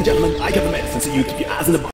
gentlemen, I got the medicine, so you keep your eyes in the